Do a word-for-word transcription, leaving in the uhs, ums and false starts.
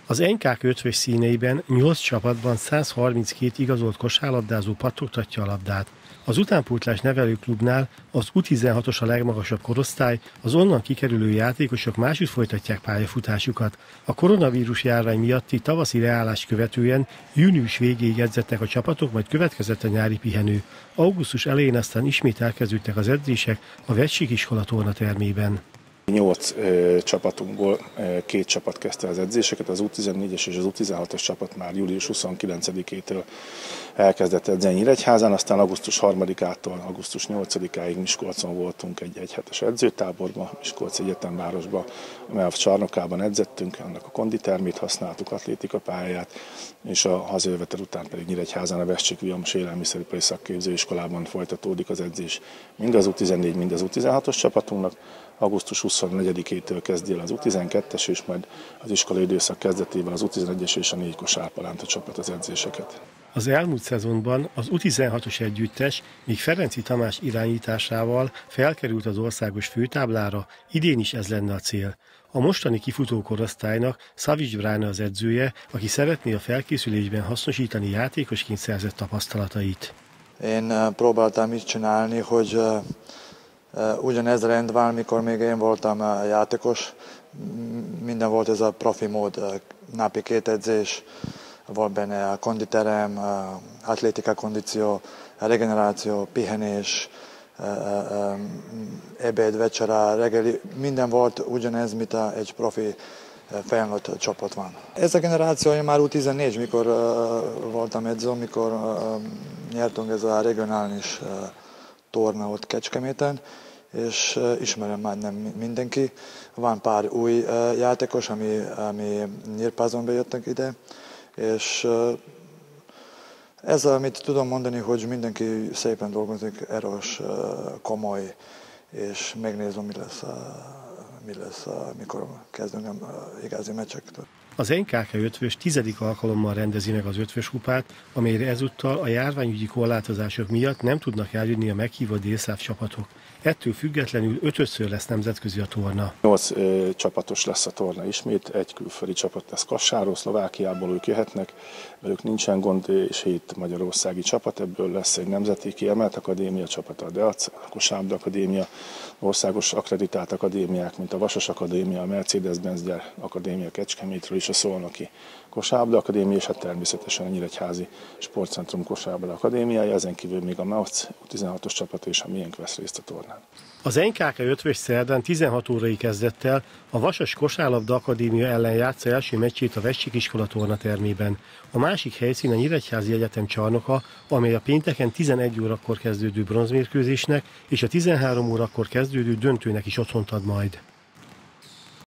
Az en ká ká ötvös színeiben nyolc csapatban száz harminckét igazolt kosárlabdázó pattogtatja a labdát. Az utánpótlás nevelőklubnál az U tizenhatos a legmagasabb korosztály, az onnan kikerülő játékosok másút folytatják pályafutásukat. A koronavírus járvány miatti tavaszi leállás követően június végéig edzettek a csapatok, majd következett a nyári pihenő. Augusztus elején aztán ismét elkezdődtek az edzések a Vettség iskola tornatermében. Nyolc ö, csapatunkból ö, két csapat kezdte az edzéseket, az U tizennégyes és az U tizenhatos csapat már július huszonkilencedikétől elkezdett edzeni Nyíregyházán, aztán augusztus harmadikától augusztus nyolcadikáig Miskolcon voltunk egy egyhetes edzőtáborban, Miskolc Egyetemvárosban, amely a csarnokában edzettünk, annak a konditermét használtuk, atlétikapályát, és a hazajövetel után pedig Nyíregyházán a Vettség Vilmos Élelmiszeripari Szakképzőiskolában folytatódik az edzés mind az U tizennégy, mind az U tizenhatos csapatunknak. augusztus huszonnegyedikétől kezdi el az U tizenkettes, és majd az iskolai időszak kezdetében az U tizenegyes és a négy kosárpalánta csapat az edzéseket. Az elmúlt szezonban az U tizenhatos együttes, míg Ferenczy Tamás irányításával felkerült az országos főtáblára, idén is ez lenne a cél. A mostani kifutó korosztálynak Szavics Brána az edzője, aki szeretné a felkészülésben hasznosítani játékosként szerzett tapasztalatait. Én próbáltam így csinálni, hogy ugyanez rendben, mikor még én voltam játékos, minden volt ez a profi mód, napi két edzés, volt benne a konditerem, atlétika kondíció, regeneráció, pihenés, ebéd, vecsera, reggeli, minden volt ugyanez, mint egy profi felnőtt csapat van. Ez a generáció, én már U tizennégy, mikor voltam edző, mikor nyertünk ez a regionális torna ott Kecskeméten, és ismerem már nem mindenki. Van pár új játékos, ami, ami Nyírpázonba jöttek ide, és ez, amit tudom mondani, hogy mindenki szépen dolgozik, erős, komoly, és megnézem, mi lesz, mi lesz mikor kezdünk igazi meccseket. Az en ká ká ötvös tizedik alkalommal rendezi meg az ötvös kupát, amelyre ezúttal a járványügyi korlátozások miatt nem tudnak eljönni a meghívott délszláv csapatok. Ettől függetlenül ötödször lesz nemzetközi a torna. Nyolc ö, csapatos lesz a torna ismét, egy külföldi csapat lesz Kassáról, Szlovákiából ők jöhetnek, velük nincsen gond, és hét magyarországi csapat, ebből lesz egy nemzeti kiemelt akadémia csapata, a Deac, a Kosárlabda Akadémia, országos akkreditált akadémiák, mint a Vasas Akadémia, a Mercedes-Benz Gyár Akadémia Kecskemétről és a Szolnoki Kosárlabda Akadémia, és hát természetesen a Nyíregyházi Sportcentrum Kosárlabda Akadémiája, ezen kívül még a MÁOC U tizenhatos csapat és a miénk vesz részt a tornán. Az en ká ká ötvös szerdán tizenhat órai kezdettel a Vasas Kosárlabda Akadémia ellen játsza első meccsét a Vettség iskola tornatermében. A másik helyszín a Nyíregyházi Egyetem csarnoka, amely a pénteken tizenegy órakor kezdődő bronzmérkőzésnek és a tizenhárom órakor kezdődő döntőnek is otthont ad majd.